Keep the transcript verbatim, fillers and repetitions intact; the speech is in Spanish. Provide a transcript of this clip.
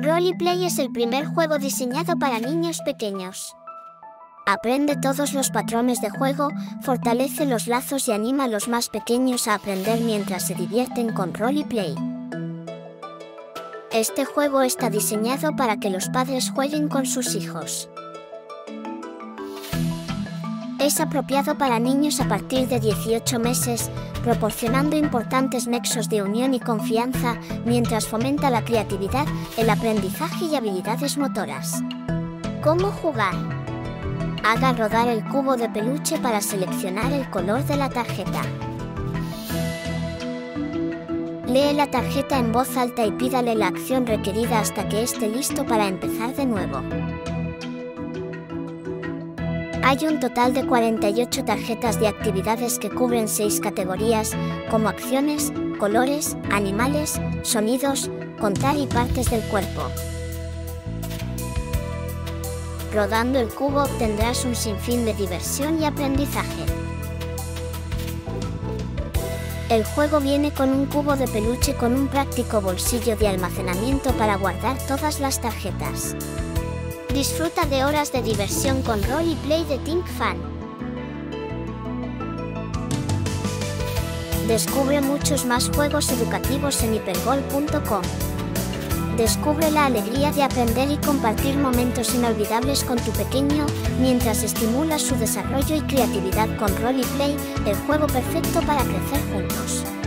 Roleplay es el primer juego diseñado para niños pequeños. Aprende todos los patrones de juego, fortalece los lazos y anima a los más pequeños a aprender mientras se divierten con Roleplay. Este juego está diseñado para que los padres jueguen con sus hijos. Es apropiado para niños a partir de dieciocho meses, proporcionando importantes nexos de unión y confianza, mientras fomenta la creatividad, el aprendizaje y habilidades motoras. ¿Cómo jugar? Haga rodar el cubo de peluche para seleccionar el color de la tarjeta. Lee la tarjeta en voz alta y pídale la acción requerida hasta que esté listo para empezar de nuevo. Hay un total de cuarenta y ocho tarjetas de actividades que cubren seis categorías, como acciones, colores, animales, sonidos, contar y partes del cuerpo. Rodando el cubo obtendrás un sinfín de diversión y aprendizaje. El juego viene con un cubo de peluche con un práctico bolsillo de almacenamiento para guardar todas las tarjetas. Disfruta de horas de diversión con Roleplay de Think Fun. Descubre muchos más juegos educativos en hipergol punto com. Descubre la alegría de aprender y compartir momentos inolvidables con tu pequeño, mientras estimulas su desarrollo y creatividad con Roleplay, el juego perfecto para crecer juntos.